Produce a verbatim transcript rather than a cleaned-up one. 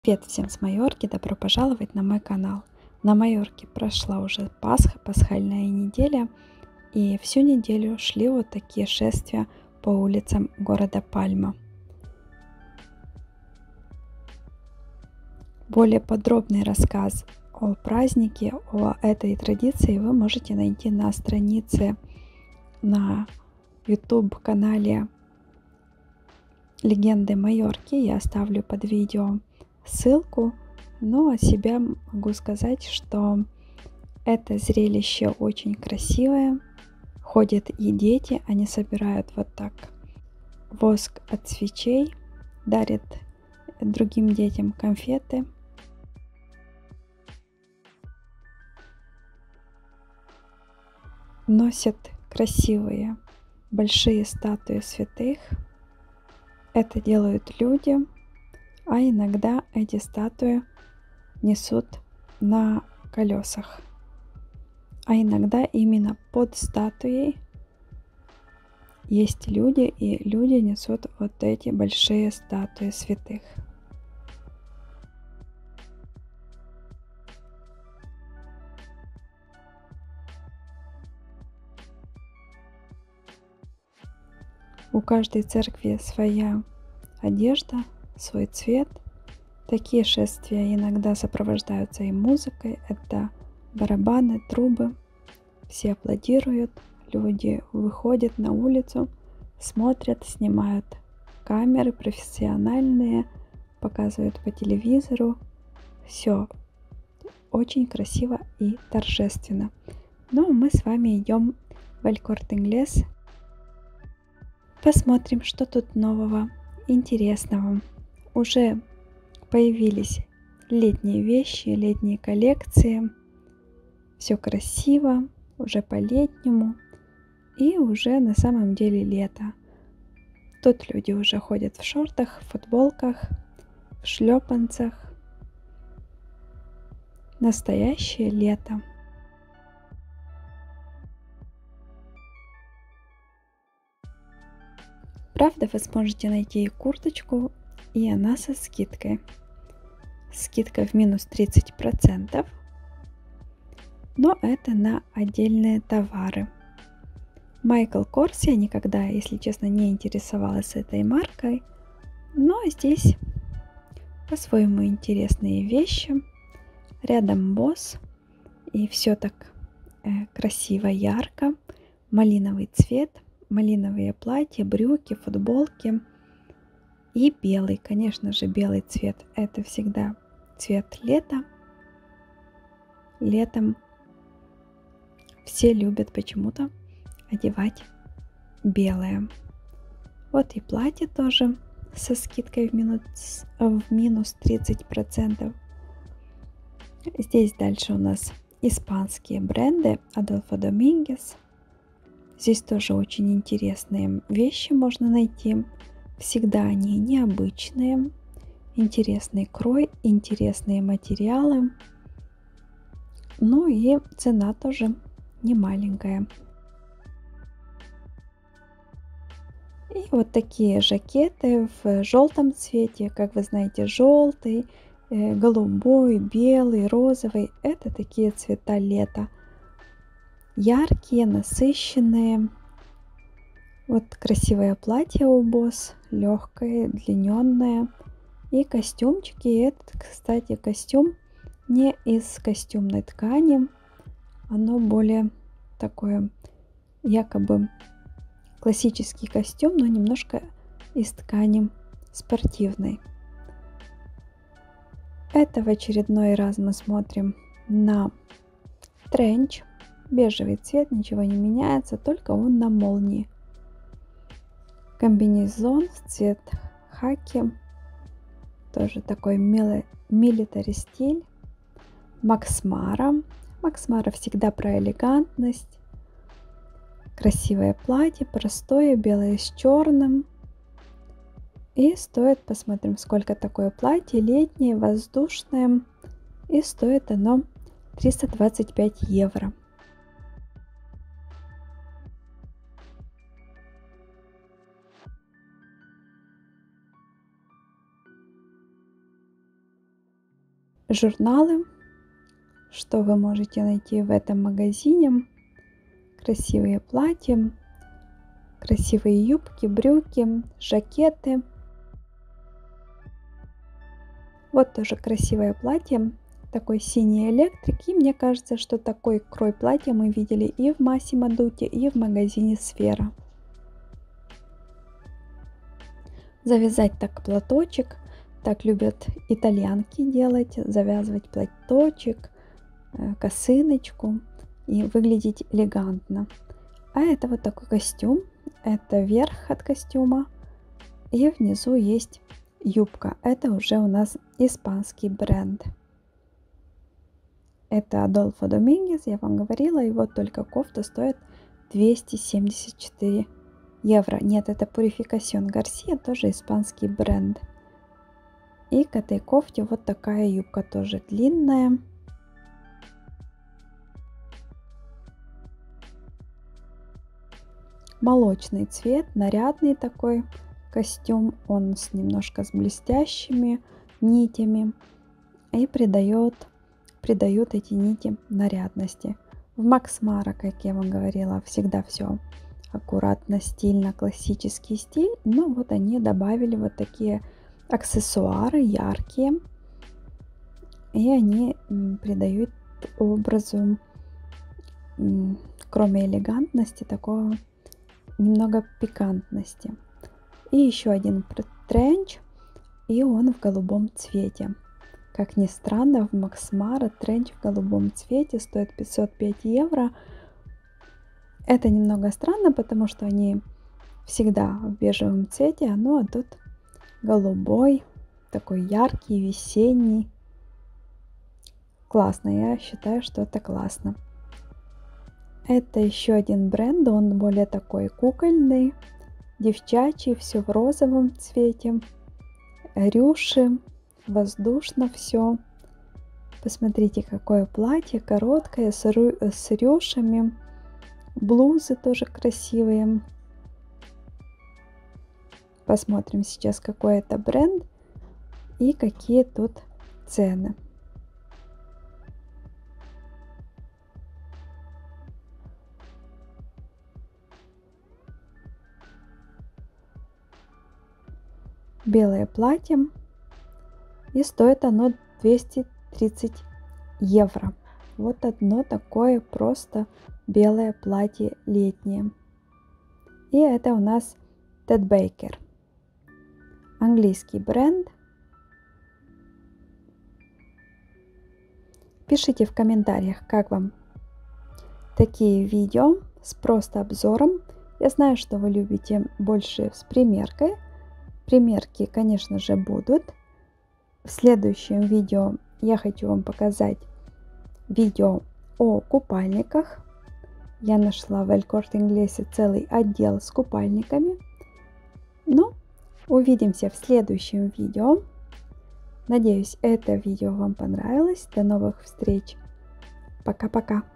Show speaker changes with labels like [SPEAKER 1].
[SPEAKER 1] Привет всем с Майорки, добро пожаловать на мой канал. На Майорке прошла уже Пасха, пасхальная неделя, и всю неделю шли вот такие шествия по улицам города Пальма. Более подробный рассказ о празднике, о этой традиции вы можете найти на странице на YouTube-канале Легенды Майорки. Я оставлю под видео ссылку, но о себя могу сказать, что это зрелище очень красивое. Ходят и дети, они собирают вот так воск от свечей, дарят другим детям конфеты. Носят красивые большие статуи святых. Это делают люди, а иногда эти статуи несут на колесах. А иногда именно под статуей есть люди, и люди несут вот эти большие статуи святых. У каждой церкви своя одежда, свой цвет. Такие шествия иногда сопровождаются и музыкой. Это барабаны, трубы. Все аплодируют, люди выходят на улицу, смотрят, снимают камеры профессиональные, показывают по телевизору. Все очень красиво и торжественно. Но мы с вами идем в El Corte Inglés. Посмотрим, что тут нового, интересного. Уже появились летние вещи, летние коллекции. Все красиво, уже по-летнему. И уже на самом деле лето. Тут люди уже ходят в шортах, в футболках, в шлепанцах. Настоящее лето. Правда, вы сможете найти и курточку, и она со скидкой. Скидка в минус тридцать процентов. Но это на отдельные товары. Майкл Корс, я никогда, если честно, не интересовалась этой маркой. Но здесь по-своему интересные вещи. Рядом Босс. И все так э, красиво, ярко. Малиновый цвет. Малиновые платья, брюки, футболки. И белый, конечно же, белый цвет. Это всегда цвет лета. Летом все любят почему-то одевать белое. Вот и платье тоже со скидкой в минус, в минус тридцать процентов. Здесь дальше у нас испанские бренды Адольфо Домингес. Здесь тоже очень интересные вещи можно найти. Всегда они необычные. Интересный крой, интересные материалы. Ну и цена тоже не маленькая. И вот такие жакеты в желтом цвете, как вы знаете, желтый, э, голубой, белый, розовый. Это такие цвета лета. Яркие, насыщенные. Вот красивое платье у Босс, легкое, длиннее. И костюмчики. И этот, кстати, костюм не из костюмной ткани. Оно более такое, якобы классический костюм, но немножко из ткани спортивной. Это в очередной раз мы смотрим на тренч. Бежевый цвет, ничего не меняется, только он на молнии. Комбинезон в цвет хаки. Тоже такой милитари стиль. Макс Мара. Макс Мара всегда про элегантность. Красивое платье, простое, белое с черным. И стоит, посмотрим, сколько такое платье, летнее, воздушное. И стоит оно триста двадцать пять евро. журналы, что вы можете найти в этом магазине. Красивые платья, красивые юбки, брюки, жакеты. Вот тоже красивое платье, такой синий электрик. И мне кажется, что такой крой платья мы видели и в Massimo Dutti, и в магазине Сфера. Завязать так платочек. Так любят итальянки делать. Завязывать платочек, косыночку и выглядеть элегантно. А это вот такой костюм. Это верх от костюма. И внизу есть юбка. Это уже у нас испанский бренд. Это Адольфо Домингес, я вам говорила. И вот только кофта стоит двести семьдесят четыре евро. Нет, это Purificación García, тоже испанский бренд. И к этой кофте вот такая юбка, тоже длинная. Молочный цвет, нарядный такой костюм. Он с немножко с блестящими нитями. И придает, придает эти нити нарядности. В Max Mara, как я вам говорила, всегда все аккуратно, стильно, классический стиль. Но вот они добавили вот такие аксессуары яркие. И они придают образу, кроме элегантности, такого немного пикантности. И еще один тренч, и он в голубом цвете. Как ни странно, в Max Mara тренч в голубом цвете стоит пятьсот пять евро. Это немного странно, потому что они всегда в бежевом цвете, ну а тут голубой, такой яркий, весенний. Классно, я считаю, что это классно. Это еще один бренд, он более такой кукольный, девчачий, все в розовом цвете. Рюши, воздушно все. Посмотрите, какое платье, короткое, с, рю с рюшами. Блузы тоже красивые. Посмотрим сейчас, какой это бренд и какие тут цены. Белое платье, и стоит оно двести тридцать евро. Вот одно такое просто белое платье летнее. И это у нас Ted Baker, английский бренд. Пишите в комментариях, как вам такие видео с просто обзором. Я знаю, что вы любите больше с примеркой. Примерки, конечно же, будут. В следующем видео я хочу вам показать видео о купальниках. Я нашла в El Corte Inglés целый отдел с купальниками. Ну, увидимся в следующем видео. Надеюсь, это видео вам понравилось. До новых встреч. Пока-пока.